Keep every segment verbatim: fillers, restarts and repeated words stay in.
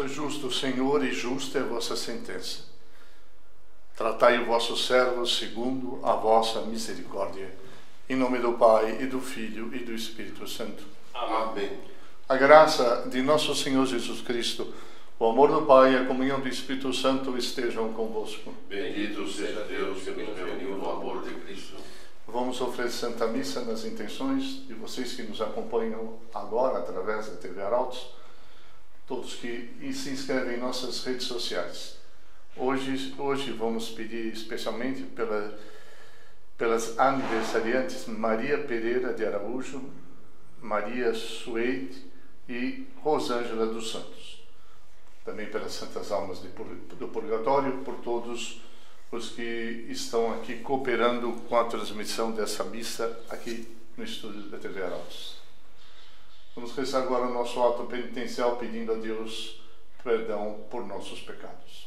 Sois justo, Senhor, e justa é a vossa sentença. Tratai o vosso servo segundo a vossa misericórdia. Em nome do Pai, e do Filho, e do Espírito Santo. Amém. A graça de nosso Senhor Jesus Cristo, o amor do Pai e a comunhão do Espírito Santo estejam convosco. Bendito seja Deus que nos reuniu no amor de Cristo. Vamos oferecer Santa Missa nas intenções de vocês que nos acompanham agora através da T V Arautos, todos que se inscrevem em nossas redes sociais. Hoje, hoje vamos pedir especialmente pela, pelas aniversariantes Maria Pereira de Araújo, Maria Suede e Rosângela dos Santos. Também pelas santas almas de, do Purgatório, por todos os que estão aqui cooperando com a transmissão dessa missa aqui no estúdio da T V Arautos. Vamos rezar agora o nosso ato penitencial pedindo a Deus perdão por nossos pecados.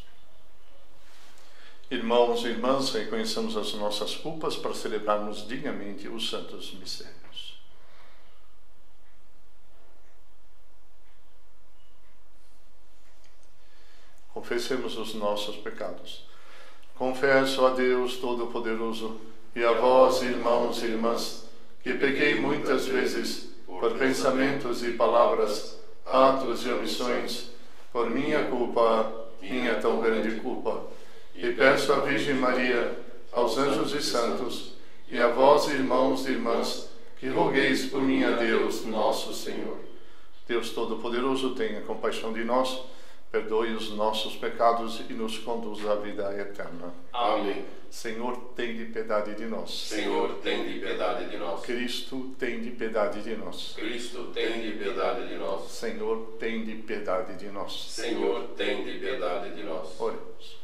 Irmãos e irmãs, reconheçamos as nossas culpas para celebrarmos dignamente os santos mistérios. Confessemos os nossos pecados. Confesso a Deus Todo-Poderoso e a vós, irmãos e irmãs, que pequei muitas vezes por pensamentos e palavras, atos e omissões, por minha culpa, minha tão grande culpa. E peço à Virgem Maria, aos anjos e santos, e a vós, irmãos e irmãs, que rogueis por mim a Deus, nosso Senhor. Deus Todo-Poderoso, tenha compaixão de nós, perdoe os nossos pecados e nos conduz à vida eterna. Amém. Senhor, tem de piedade de nós. Senhor, tem de piedade de nós. Cristo, tem de piedade de nós. Cristo, tem de piedade de nós. Senhor, tem de piedade de nós. Senhor, tem de piedade de nós. Oremos.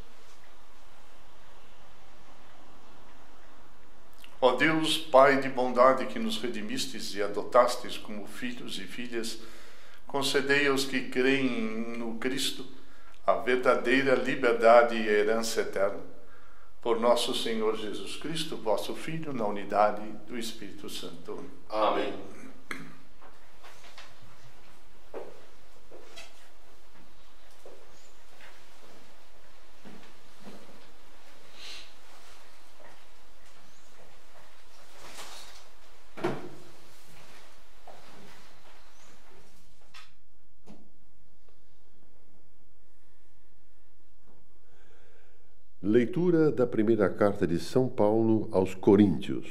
Ó Deus, Pai de bondade, que nos redimistes e adotastes como filhos e filhas, concedei aos que creem no Cristo a verdadeira liberdade e a herança eterna. Por nosso Senhor Jesus Cristo, vosso Filho, na unidade do Espírito Santo. Amém. Leitura da primeira carta de São Paulo aos Coríntios.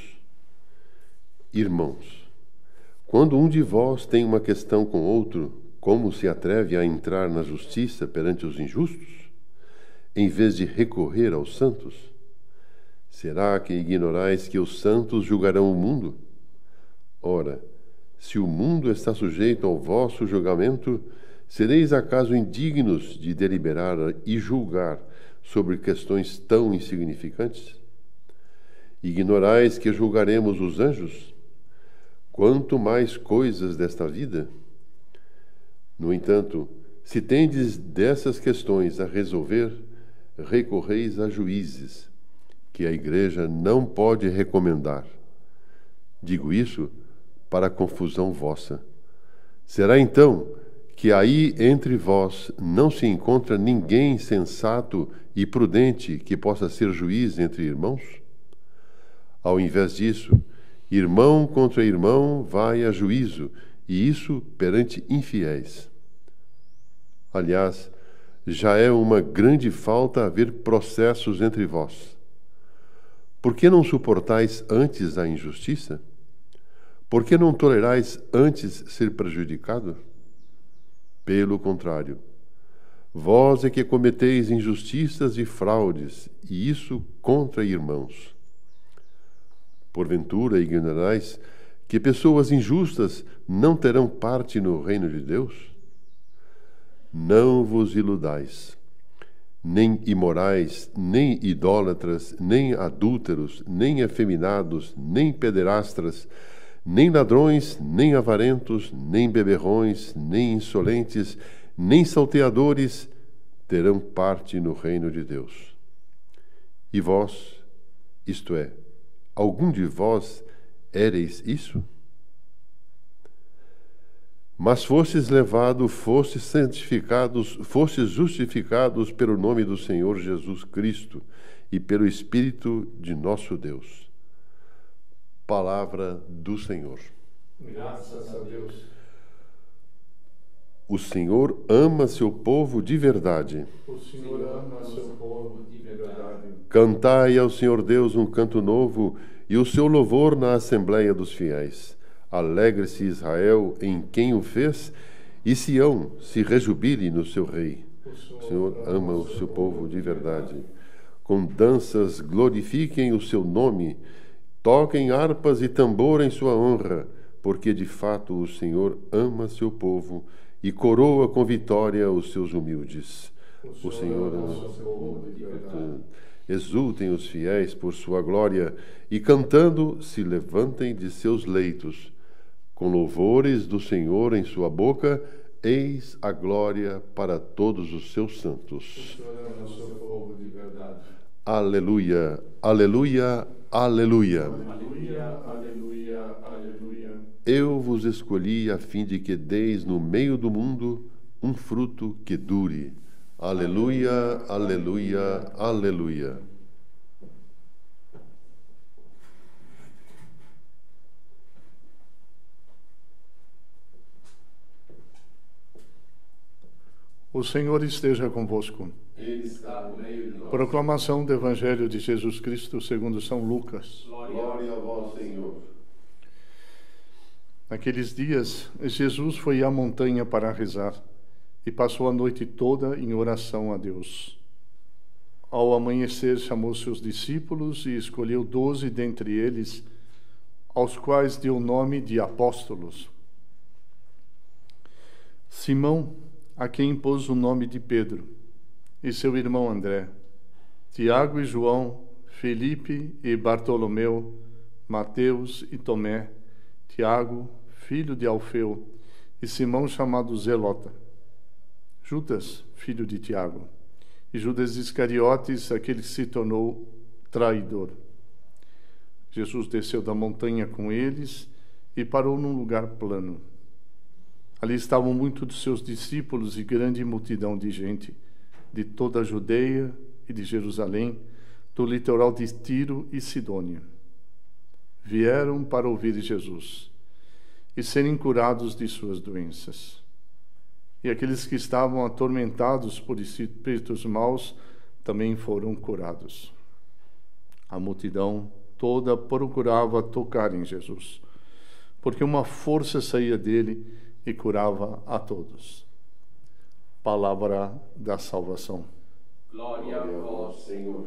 Irmãos, quando um de vós tem uma questão com outro, como se atreve a entrar na justiça perante os injustos, em vez de recorrer aos santos? Será que ignorais que os santos julgarão o mundo? Ora, se o mundo está sujeito ao vosso julgamento, sereis acaso indignos de deliberar e julgar sobre questões tão insignificantes? Ignorais que julgaremos os anjos? Quanto mais coisas desta vida? No entanto, se tendes dessas questões a resolver, recorreis a juízes, que a Igreja não pode recomendar. Digo isso para confusão vossa. Será então que aí entre vós não se encontra ninguém sensato e prudente que possa ser juiz entre irmãos? Ao invés disso, irmão contra irmão vai a juízo, e isso perante infiéis. Aliás, já é uma grande falta haver processos entre vós. Por que não suportais antes a injustiça? Por que não tolerais antes ser prejudicado? Pelo contrário, vós é que cometeis injustiças e fraudes, e isso contra irmãos. Porventura ignorais que pessoas injustas não terão parte no reino de Deus? Não vos iludais. Nem imorais, nem idólatras, nem adúlteros, nem afeminados, nem pederastras, nem ladrões, nem avarentos, nem beberrões, nem insolentes, nem salteadores terão parte no reino de Deus. E vós, isto é, algum de vós éreis isso? Mas fostes levados, fostes santificados, fostes justificados pelo nome do Senhor Jesus Cristo e pelo Espírito de nosso Deus. Palavra do Senhor. Graças a Deus. O Senhor ama seu povo de verdade. O Senhor ama seu povo de verdade. Cantai ao Senhor Deus um canto novo e o seu louvor na Assembleia dos Fiéis. Alegre-se Israel em quem o fez, e Sião se rejubile no seu rei. O Senhor ama o seu povo de verdade. Com danças glorifiquem o seu nome, toquem harpas e tambor em sua honra, porque de fato o Senhor ama seu povo e coroa com vitória os seus humildes. O Senhor ama o seu povo de verdade. Exultem os fiéis por sua glória e, cantando, se levantem de seus leitos. Com louvores do Senhor em sua boca, eis a glória para todos os seus santos. O Senhor ama o seu povo de verdade. Aleluia, aleluia, aleluia. Aleluia, aleluia, aleluia. Eu vos escolhi a fim de que deis no meio do mundo um fruto que dure. Aleluia, aleluia, aleluia. O Senhor esteja convosco. Ele está no meio de nós. Proclamação do Evangelho de Jesus Cristo segundo São Lucas. Glória a vós, Senhor. Naqueles dias, Jesus foi à montanha para rezar e passou a noite toda em oração a Deus. Ao amanhecer, chamou seus discípulos e escolheu doze dentre eles, aos quais deu o nome de apóstolos. Simão, a quem pôs o nome de Pedro, e seu irmão André, Tiago e João, Felipe e Bartolomeu, Mateus e Tomé, Tiago, filho de Alfeu, e Simão chamado Zelota, Judas, filho de Tiago, e Judas Iscariotes, aquele que se tornou traidor. Jesus desceu da montanha com eles e parou num lugar plano. Ali estavam muitos dos seus discípulos e grande multidão de gente, de toda a Judeia e de Jerusalém, do litoral de Tiro e Sidônia. Vieram para ouvir Jesus e serem curados de suas doenças. E aqueles que estavam atormentados por espíritos maus também foram curados. A multidão toda procurava tocar em Jesus, porque uma força saía dele e curava a todos. Palavra da salvação. Glória a vós, Senhor.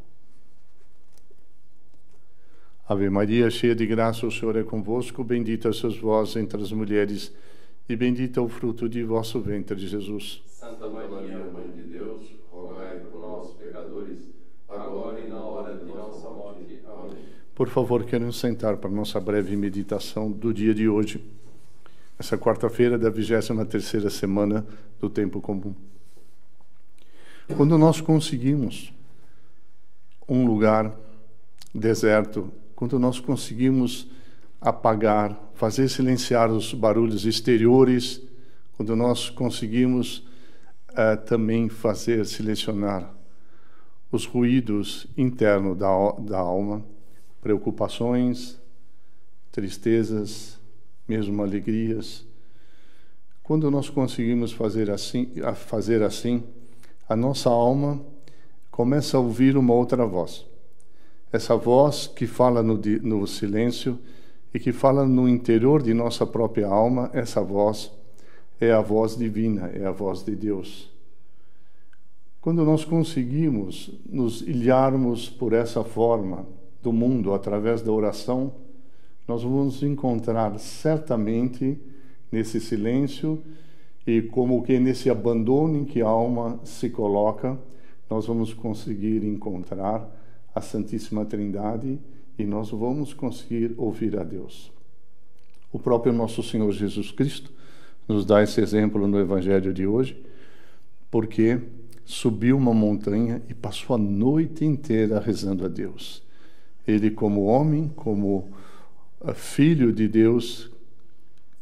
Ave Maria, cheia de graça, o Senhor é convosco. Bendita sois vós entre as mulheres, e bendito é o fruto de vosso ventre, Jesus. Santa Maria, Mãe de Deus, rogai por nós, pecadores, agora e na hora de nossa morte. Amém. Por favor, queremos sentar para a nossa breve meditação do dia de hoje, essa quarta-feira da vigésima terceira semana do tempo comum. Quando nós conseguimos um lugar deserto, quando nós conseguimos apagar, fazer silenciar os barulhos exteriores, quando nós conseguimos uh, também fazer silenciar os ruídos internos da, da alma, preocupações, tristezas, mesmo alegrias. Quando nós conseguimos fazer assim, a fazer assim, a nossa alma começa a ouvir uma outra voz. Essa voz que fala no, no silêncio e que fala no interior de nossa própria alma, essa voz é a voz divina, é a voz de Deus. Quando nós conseguimos nos ilharmos por essa forma do mundo através da oração, nós vamos encontrar certamente nesse silêncio e como que nesse abandono em que a alma se coloca, nós vamos conseguir encontrar a Santíssima Trindade e nós vamos conseguir ouvir a Deus. O próprio nosso Senhor Jesus Cristo nos dá esse exemplo no Evangelho de hoje, porque subiu uma montanha e passou a noite inteira rezando a Deus. Ele, como homem, como filho de Deus,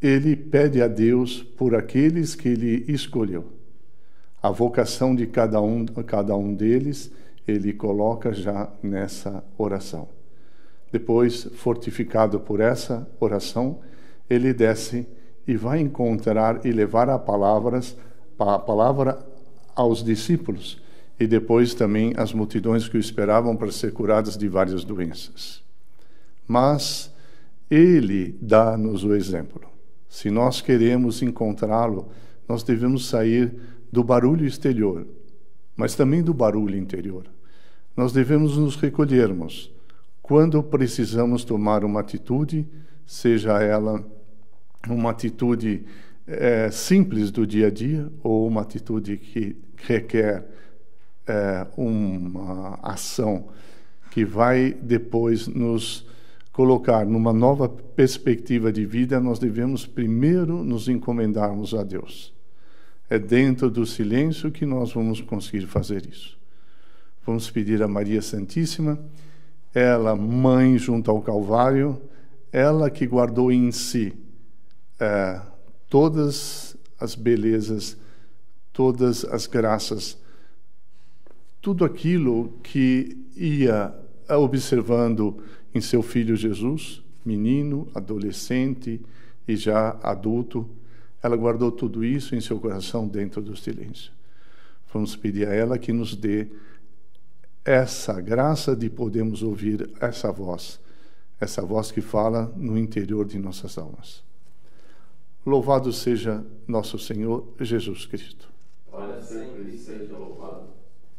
ele pede a Deus por aqueles que ele escolheu. A vocação de cada um, cada um deles, ele coloca já nessa oração. Depois, fortificado por essa oração, ele desce e vai encontrar e levar a, palavras, a palavra aos discípulos e depois também às multidões que o esperavam para ser curadas de várias doenças. Mas ele dá-nos o exemplo. Se nós queremos encontrá-lo, nós devemos sair do barulho exterior, mas também do barulho interior. Nós devemos nos recolhermos quando precisamos tomar uma atitude, seja ela uma atitude é, simples do dia a dia ou uma atitude que requer é, uma ação que vai depois nos colocar numa nova perspectiva de vida. Nós devemos primeiro nos encomendarmos a Deus. É dentro do silêncio que nós vamos conseguir fazer isso. Vamos pedir a Maria Santíssima, ela, mãe junto ao Calvário, ela que guardou em si é, todas as belezas, todas as graças, tudo aquilo que ia observando em seu filho Jesus, menino, adolescente e já adulto. Ela guardou tudo isso em seu coração dentro do silêncio. Vamos pedir a ela que nos dê essa graça de podermos ouvir essa voz, essa voz que fala no interior de nossas almas. Louvado seja nosso Senhor Jesus Cristo. Para sempre seja louvado.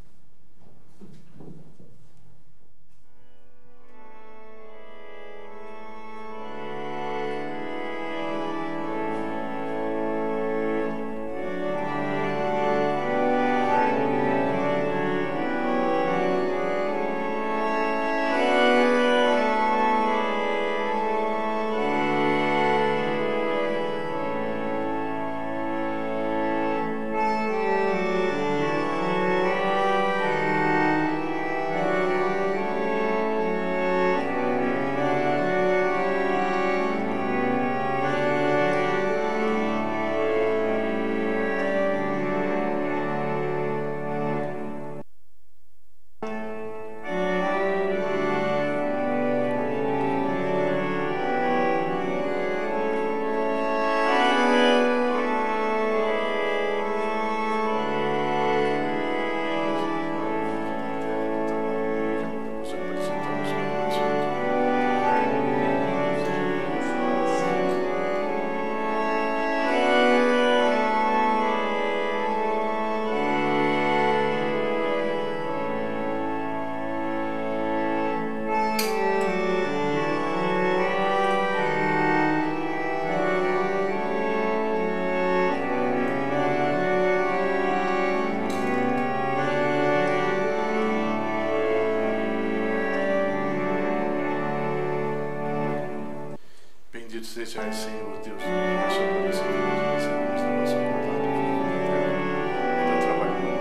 Seja Senhor Deus, nossa cabeça, recebemos da nossa vontade, ainda trabalhando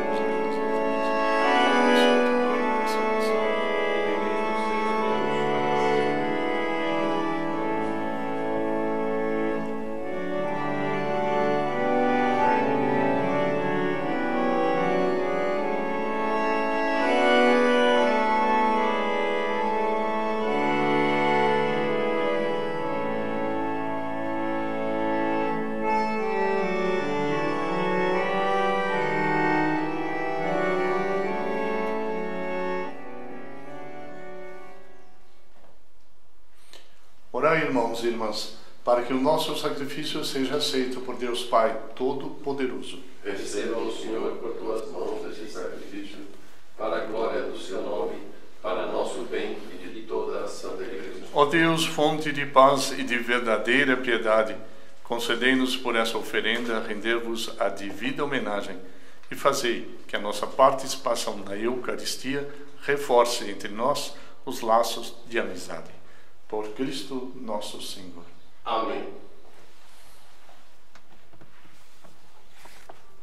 Orai, irmãos e irmãs, para que o nosso sacrifício seja aceito por Deus Pai Todo-Poderoso. Receba o Senhor por tuas mãos este sacrifício, para a glória do seu nome, para nosso bem e de toda a Santa Igreja. Ó Deus, fonte de paz e de verdadeira piedade, concedei-nos por essa oferenda render-vos a devida homenagem e fazei que a nossa participação na Eucaristia reforce entre nós os laços de amizade. Por Cristo nosso Senhor. Amém.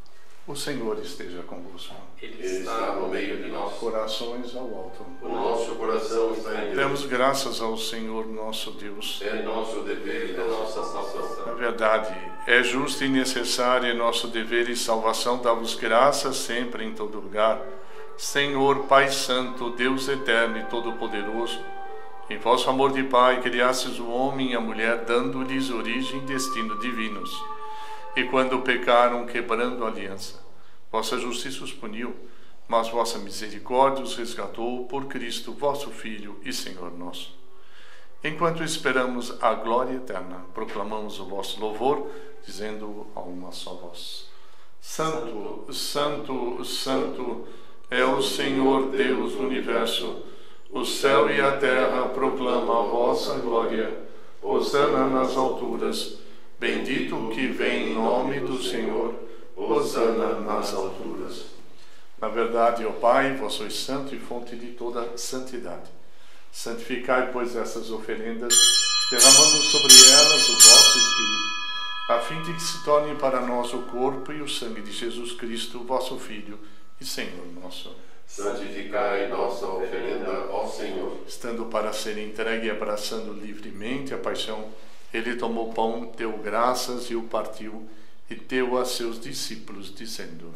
O Senhor esteja convosco. Ele está no meio de nós. Corações ao alto. O nosso coração está em Deus. Demos graças ao Senhor nosso Deus. É nosso dever e da nossa salvação. Na verdade, é justo e necessário, é nosso dever e salvação dar-vos graças sempre em todo lugar. Senhor, Pai Santo, Deus eterno e todo-poderoso, em vosso amor de Pai criastes o homem e a mulher, dando-lhes origem e destino divinos. E quando pecaram, quebrando a aliança, vossa justiça os puniu, mas vossa misericórdia os resgatou por Cristo, vosso Filho e Senhor nosso. Enquanto esperamos a glória eterna, proclamamos o vosso louvor, dizendo a uma só voz: Santo, Santo, Santo é o Senhor Deus do universo. O céu e a terra proclamam a vossa glória. Hosana nas alturas. Bendito o que vem em nome do Senhor. Hosana nas alturas. Na verdade, ó Pai, vós sois santo e fonte de toda santidade. Santificai, pois, essas oferendas, derramando sobre elas o vosso Espírito, a fim de que se tornem para nós o corpo e o sangue de Jesus Cristo, vosso Filho e Senhor nosso. Santificai nossa oferenda, ó Senhor. Estando para ser entregue e abraçando livremente a paixão, ele tomou pão, deu graças e o partiu, e deu a seus discípulos, dizendo: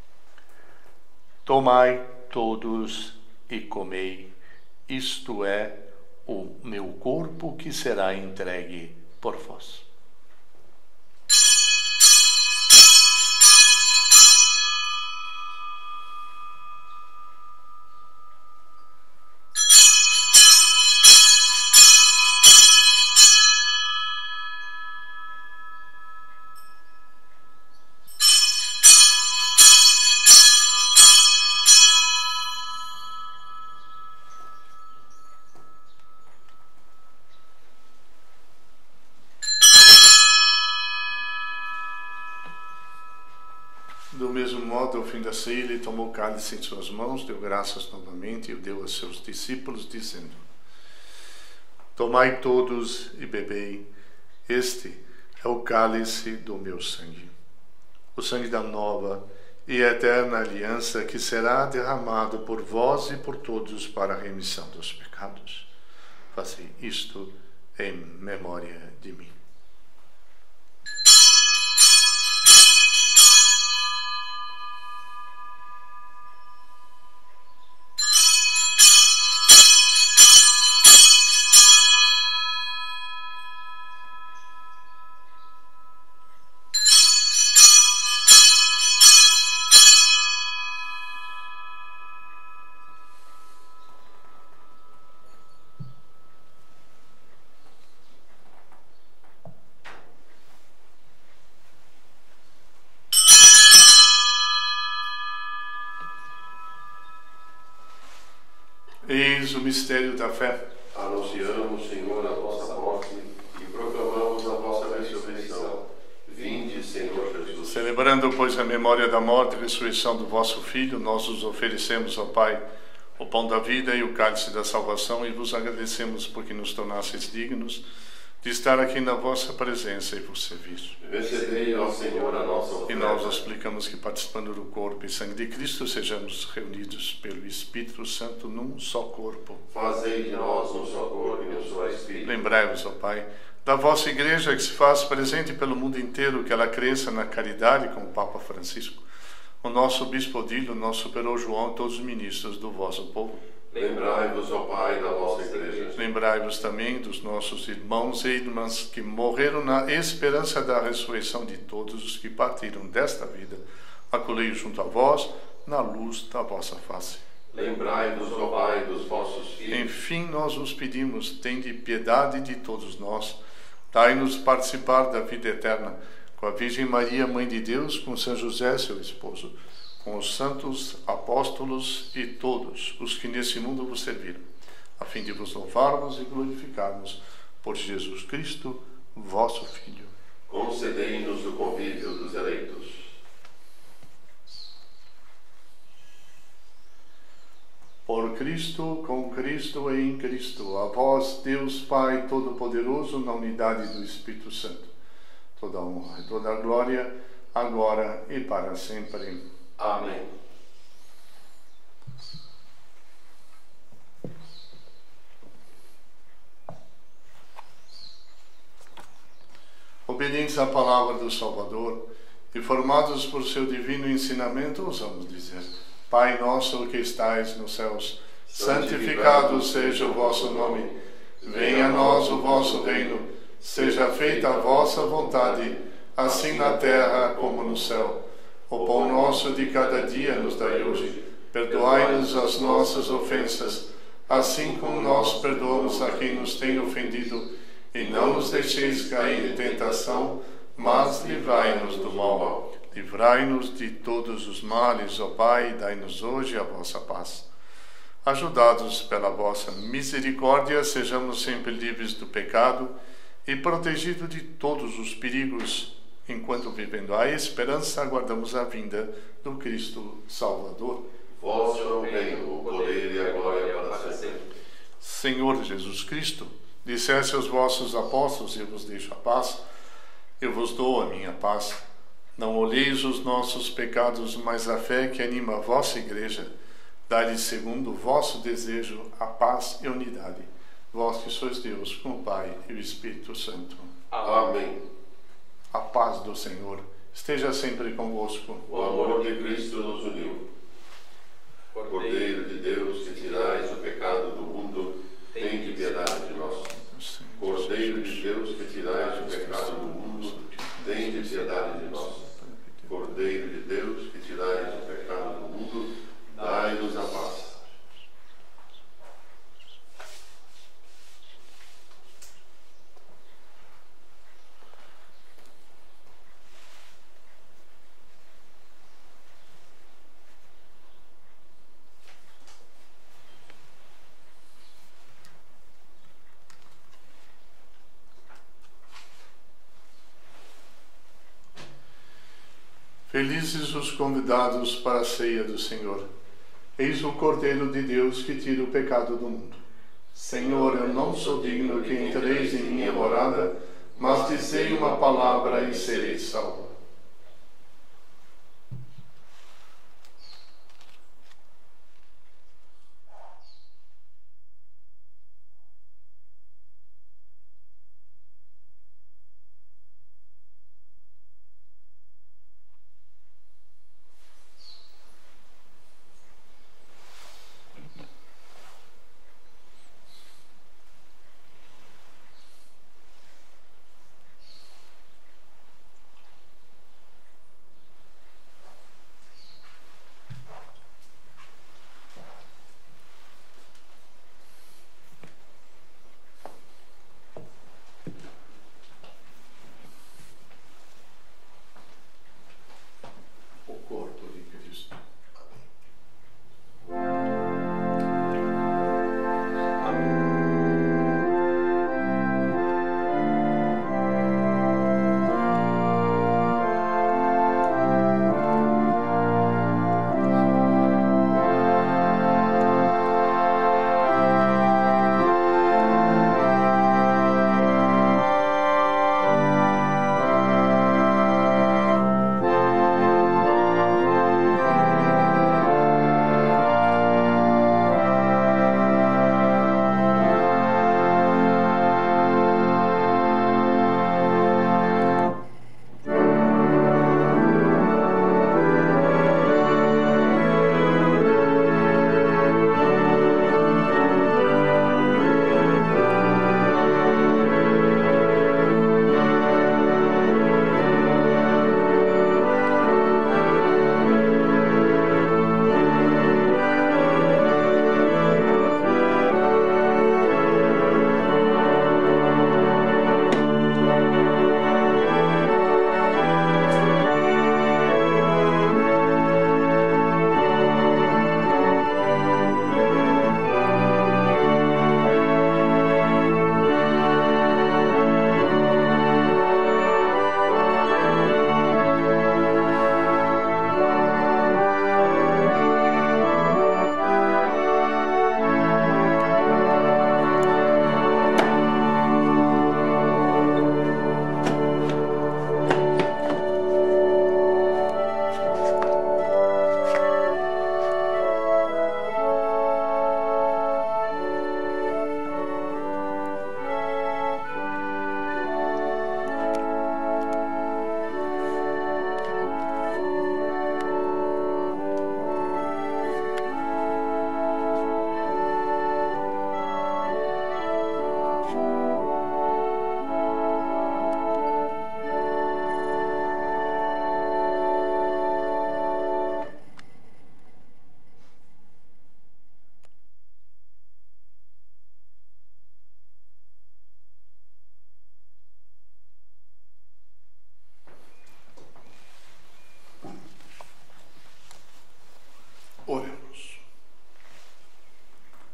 Tomai todos e comei, isto é o meu corpo que será entregue por vós. Do mesmo modo, ao fim da ceia, ele tomou o cálice em suas mãos, deu graças novamente e o deu a seus discípulos, dizendo: Tomai todos e bebei, este é o cálice do meu sangue, o sangue da nova e eterna aliança, que será derramado por vós e por todos para a remissão dos pecados. Fazei isto em memória de mim. Eis o mistério da fé. Anunciamos, Senhor, a vossa morte e proclamamos a vossa ressurreição. Vinde, Senhor Jesus. Celebrando, pois, a memória da morte e ressurreição do vosso Filho, nós os oferecemos ao Pai o pão da vida e o cálice da salvação, e vos agradecemos porque nos tornasseis dignos de estar aqui na vossa presença e vos servir. Recebei, ó Senhor, a nossa oferta. E nós vos explicamos que, participando do corpo e sangue de Cristo, sejamos reunidos pelo Espírito Santo num só corpo. Fazei de nós um só corpo e um só Espírito. Lembrai-vos, ó Pai, da vossa Igreja que se faz presente pelo mundo inteiro, que ela cresça na caridade com o Papa Francisco, o nosso Bispo Odílio, o nosso Superou João e todos os ministros do vosso povo. Lembrai-vos, ó Pai, da vossa Igreja. Lembrai-vos também dos nossos irmãos e irmãs que morreram na esperança da ressurreição de todos os que partiram desta vida. Acolhei-os junto a vós, na luz da vossa face. Lembrai-vos, ó Pai, dos vossos filhos. Enfim, nós vos pedimos, tende piedade de todos nós. Dai-nos participar da vida eterna, com a Virgem Maria, Mãe de Deus, com São José, seu esposo, com os santos apóstolos e todos os que nesse mundo vos serviram, a fim de vos louvarmos e glorificarmos por Jesus Cristo, vosso Filho. Concedei-nos o convívio dos eleitos. Por Cristo, com Cristo e em Cristo, a vós, Deus Pai Todo-Poderoso, na unidade do Espírito Santo, toda a honra e toda a glória agora e para sempre. Amém. Obedientes à palavra do Salvador e formados por seu divino ensinamento, ousamos dizer: Pai nosso que estais nos céus, santificado seja o vosso nome. Venha a nós o vosso reino. Seja feita a vossa vontade, assim na terra como no céu. O pão nosso de cada dia nos dai hoje. Perdoai-nos as nossas ofensas, assim como nós perdoamos a quem nos tem ofendido. E não nos deixeis cair em tentação, mas livrai-nos do mal. Livrai-nos de todos os males, ó Pai, e dai-nos hoje a vossa paz. Ajudados pela vossa misericórdia, sejamos sempre livres do pecado e protegidos de todos os perigos, enquanto, vivendo a esperança, aguardamos a vinda do Cristo Salvador. Vós é o reino, o poder e a glória para sempre. Senhor Jesus Cristo, disseste aos vossos apóstolos: eu vos deixo a paz, eu vos dou a minha paz. Não olheis os nossos pecados, mas a fé que anima a vossa igreja. Dai-lhe, segundo o vosso desejo, a paz e a unidade. Vós que sois Deus, com o Pai e o Espírito Santo. Amém. A paz do Senhor esteja sempre convosco. O amor de Cristo nos uniu. Cordeiro de Deus, que tirais o pecado do mundo, tende piedade de nós. Cordeiro de Deus, que tirais o pecado do mundo, tende piedade de nós. Cordeiro de Deus, que tirais o pecado do mundo, dai-nos a paz. Felizes os convidados para a ceia do Senhor. Eis o Cordeiro de Deus que tira o pecado do mundo. Senhor, eu não sou digno que entreis em minha morada, mas dizei uma palavra e serei salvo.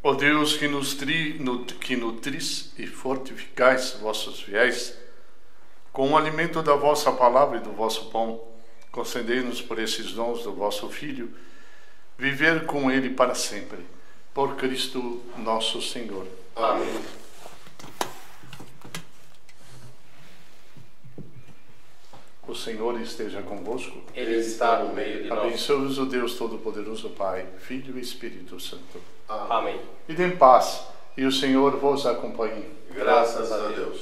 Ó Deus, que, nutri, nut, que nutris e fortificais vossos fiéis, com o alimento da vossa palavra e do vosso pão, concedei-nos por esses dons do vosso Filho, viver com ele para sempre. Por Cristo nosso Senhor. Amém. O Senhor esteja convosco. Ele está no meio de nós. Abençoe-vos o Deus Todo-Poderoso, Pai, Filho e Espírito Santo. Amém. Ide em paz, e o Senhor vos acompanhe. Graças a Deus.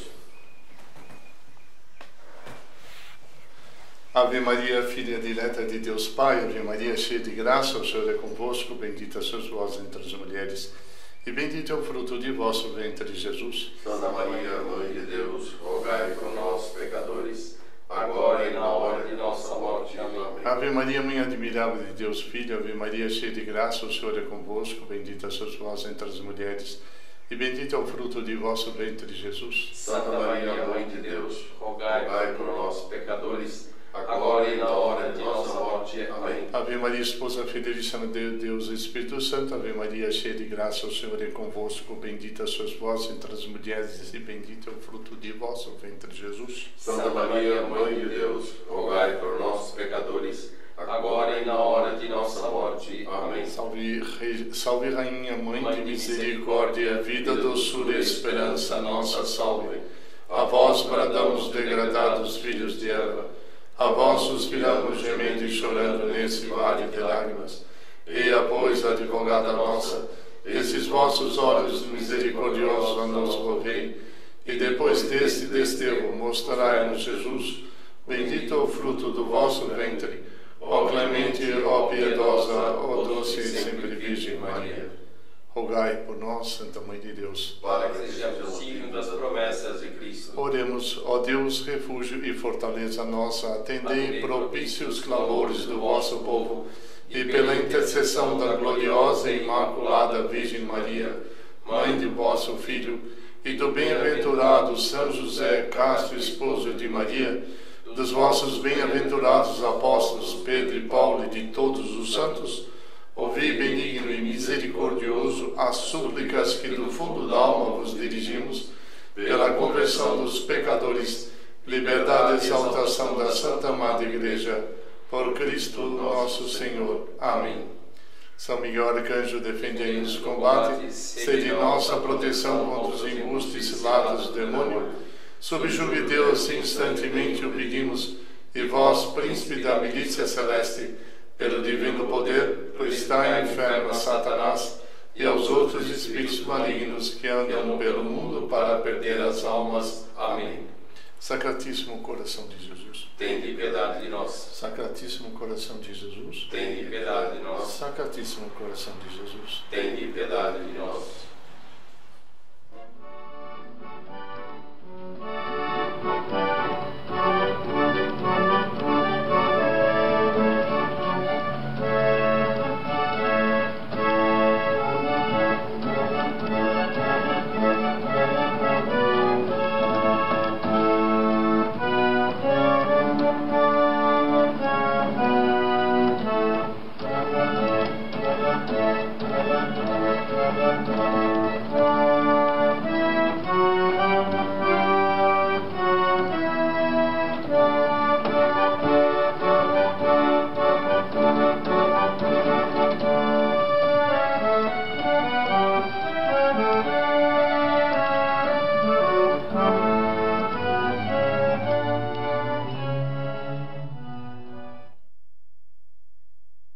Ave Maria, filha dileta de Deus Pai, Ave Maria, cheia de graça, o Senhor é convosco, bendita sois vós entre as mulheres, e bendito é o fruto de vosso ventre, Jesus. Santa Maria, Mãe de Deus, rogai por nós, pecadores, agora e na hora de nossa morte. Amém. Ave Maria, Mãe admirável de Deus Filho, Ave Maria, cheia de graça, o Senhor é convosco, bendita sois vós entre as mulheres, e bendito é o fruto de vosso ventre, Jesus. Santa Maria, Mãe de Deus, rogai, rogai por nós, pecadores, agora e na hora de nossa morte. Amém. Ave Maria, esposa fidelíssima de Deus e Espírito Santo, Ave Maria, cheia de graça, o Senhor é convosco, bendita sois vós entre as mulheres, e bendito é o fruto de vosso ventre, Jesus. Santa Maria, Mãe de Deus, rogai por nós, pecadores, agora e na hora de nossa morte. Amém. Salve, rei, salve Rainha, Mãe, Mãe de misericórdia, vida, doçura e esperança, nossa salve. A vós bradamos, degradados filhos de Eva, a vós suspiramos, gemendo e chorando nesse vale de lágrimas. Eia, pois, advogada nossa, esses vossos olhos misericordiosos a nos volvei, e depois deste desterro mostrai-nos Jesus, bendito é o fruto do vosso ventre, ó clemente, ó piedosa, ó doce e sempre Virgem Maria. Rogai por nós, Santa Mãe de Deus, para que sejamos dignos das promessas de Cristo. Oremos, ó Deus, refúgio e fortaleza nossa, atendei propícios clamores do vosso povo, e pela intercessão da gloriosa e imaculada Virgem Maria, Mãe de vosso Filho, e do bem-aventurado São José, casto esposo de Maria, dos vossos bem-aventurados apóstolos Pedro e Paulo e de todos os santos, ouvi, benigno e misericordioso, as súplicas que do fundo da alma vos dirigimos, pela conversão dos pecadores, liberdade e exaltação da Santa Madre Igreja, por Cristo nosso Senhor. Amém. São Miguel Arcanjo, defendei-nos no combate, sede nossa proteção contra os embustes e ciladas do demônio. Subjugue Deus, instantemente o pedimos, e vós, príncipe da milícia celeste, pelo divino poder, prestai ao inferno a Satanás e aos outros espíritos malignos que andam pelo mundo para perder as almas. Amém. Sacratíssimo coração de Jesus, tende piedade de nós. Sacratíssimo coração de Jesus, tende piedade de nós. Sacratíssimo coração de Jesus, tende piedade de nós. Thank you.